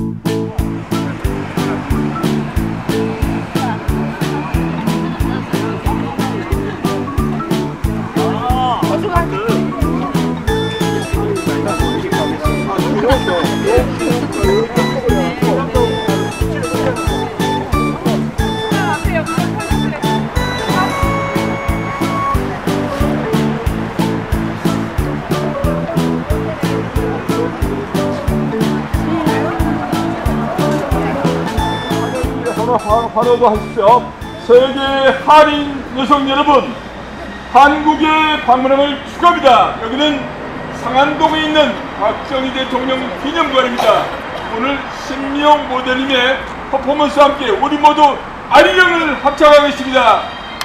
환호도 하십시오. 세계 한인 여성 여러분, 한국에 방문함을 축하합니다. 여기는 상안동에 있는 박정희 대통령 기념관입니다. 오늘 신미영 모델님의 퍼포먼스와 함께 우리 모두 아리랑을 합창하겠습니다.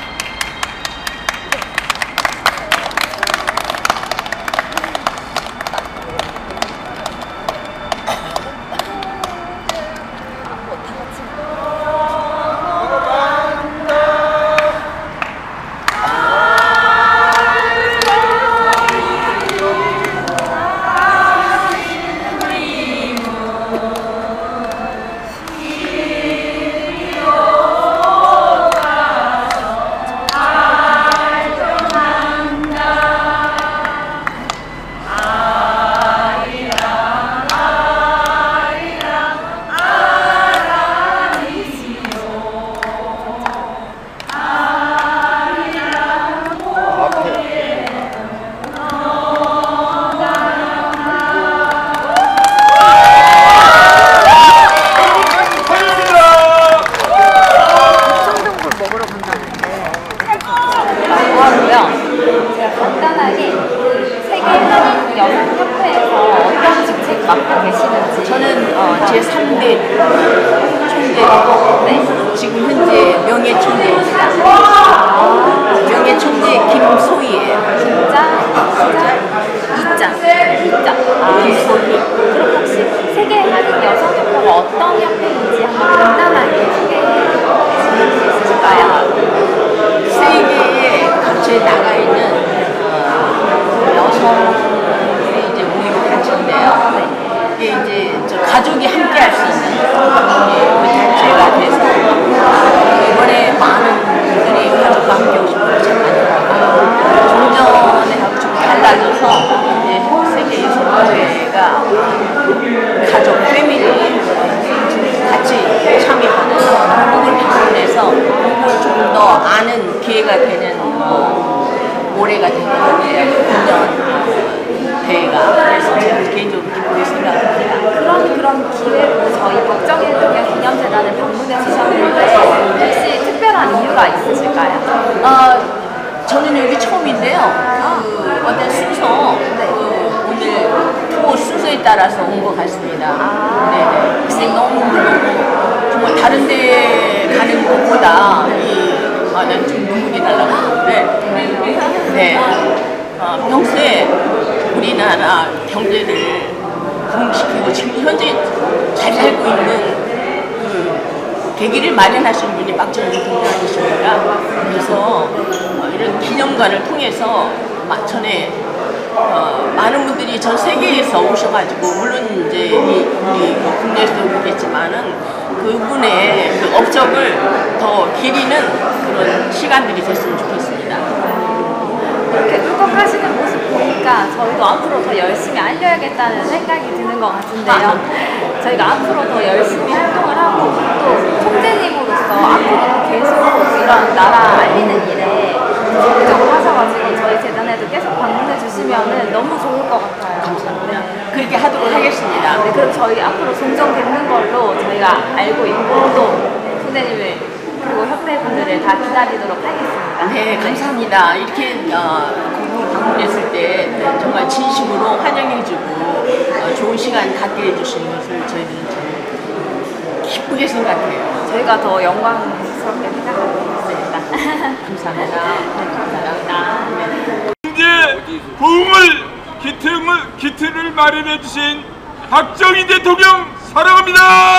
제3대 총재고 지금 현재 명예총재입니다. 명예총재 김소희예요. 이장. 김소희. 그럼 혹시 세계 한인 여성협회가 어떤 협회인지 한번 간단하게 소개해 주실 수 있으실까요? 세계에 각지에 나가 있는 여성들이 이제 모이고 단체인데요. 이게 이제 가족이 함께 할 수 있는 우리 단체가 돼서 이번에 많은 분들이 가족과 함께 오시고 참가하더라고요. 종전에하고 좀 달라져서 이제 세계 여성협회가 가족, 패밀리 같이 참여하는 한국을 방문해서 한국을 좀 더 아는 기회가 되는 올해가 되는 것 같아요. 9년 대회가. 그래서 제가 개인적으로 기쁘게 생각합니다. 그런 기회로 저희 박정희 대통령 기념재단을 방문해 주셨는데 혹시 특별한 이유가 있으실까요? 저는 여기 처음인데요. 어떤 순서, 오늘 투어 순서에 따라서 온 것 같습니다. 네네. 근데 너무 정말 다른 데 가는 것보다 난 좀 눈물이 나려고 하는데, 네. 평소에 우리나라 경제를 부흥시키고 지금 현재 잘 살고 있는 계기를 마련하신 분이 박정희 대통령 아니십니까? 그래서 이런 기념관을 통해서 전에 많은 분들이 전 세계에서 오셔가지고 물론 이제 우리 국내에서도 오겠지만은 그분의 그 업적을 더 기리는 그런 시간들이 됐으면 좋겠습니다. 이렇게 울컥하시는 모습 보니까 저희도 앞으로 더 열심히 알려야겠다는 생각이 드는 것 같은데요. 저희가 앞으로 더 열심히 활동을 하고 또 총재님으로서 앞으로도 계속 이런 나라 알리는 일에 적극적으로 하셔가지고 저희 재단에도 계속 방문해 주시면 너무 좋을 것 같아요. 감사합니다. 그렇게 하도록 하겠습니다. 네, 그럼 저희 앞으로 종종 뵙는 걸로 저희가 알고 있고 또 총재님을 그리고 협회분들을 다 기다리도록 하겠습니다. 네, 감사합니다. 이렇게 방문했을 때 정말 진심으로 환영해주고 좋은 시간 갖게 해주시는 것을 저희들은 좀 기쁘게 생각해요. 저희가 더 영광스럽게 생각하고 있습니다. 감사합니다. 감사합니다. 이제 부흥을 기틀을 마련해 주신 박정희 대통령 사랑합니다.